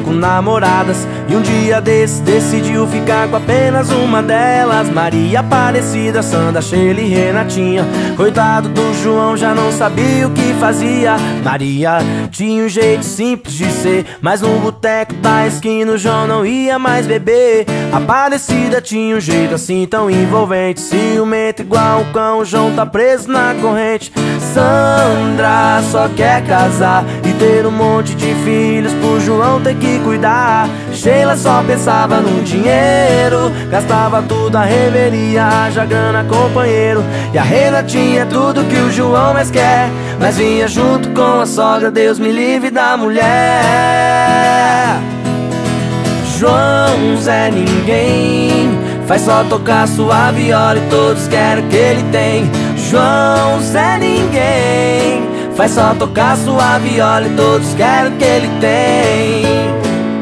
5 namoradas, e um dia desses decidiu ficar com apenas uma delas. Maria Aparecida, Sandra, Sheila e Renatinha. Coitado do João, já não sabia o que fazia. Maria tinha um jeito simples de ser, mas no boteco da esquina o João não ia mais beber. Aparecida tinha um jeito assim tão envolvente, ciumento igual um cão, o João tá preso na corrente. Sandra só quer casar e ter um monte de filhos pro João ter que cuidar. Sheila só pensava no dinheiro, gastava tudo a revelia, haja grana, companheiro. E a Renatinha é tudo que o João mais quer, mas vinha junto com a sogra, Deus me livre da mulher. João Zé Ninguém faz só tocar sua viola e todos querem o que ele tem. João Zé Ninguém faz só tocar sua viola e todos querem o que ele tem.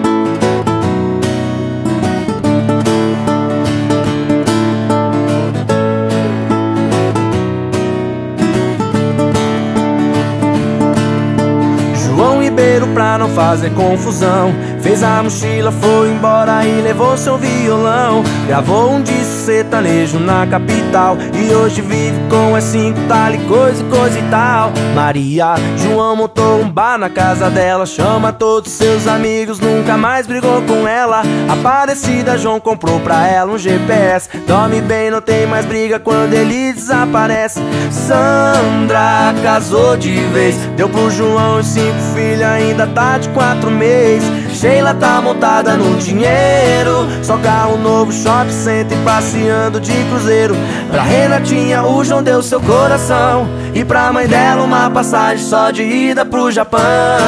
João Ribeiro, pra não fazer confusão, fez a mochila, foi embora e levou seu violão. Gravou um disco sertanejo na capital e hoje vive com as 5 tal e coisa e tal. Maria João montou um bar na casa dela, chama todos seus amigos, nunca mais brigou com ela. Aparecida, João comprou pra ela um GPS, dorme bem, não tem mais briga quando ele desaparece. Sandra casou de vez, deu pro João os 5 filhos, ainda tá de 4 meses. Sheila tá montada no dinheiro, só carro novo, shopping center e passeando de cruzeiro. Pra Renatinha o João deu seu coração, e pra mãe dela uma passagem só de ida pro Japão.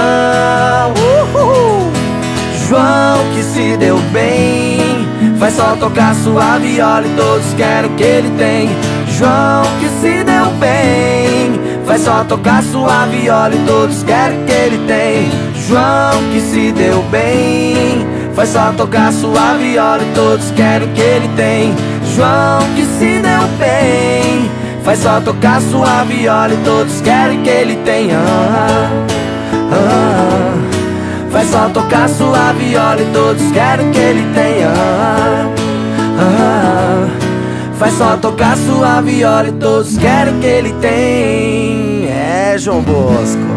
João que se deu bem, faz só tocar sua viola e todos querem o que ele tem. João que se deu bem, faz só tocar sua viola e todos querem o que ele tem. João que se deu bem, faz só tocar sua viola e todos querem o que ele tem. João que se deu bem, faz só tocar sua viola e todos querem que ele tem. Faz só tocar sua viola e todos querem que ele tenha. Faz só tocar sua viola e todos querem que ele tem. É, João Bosco.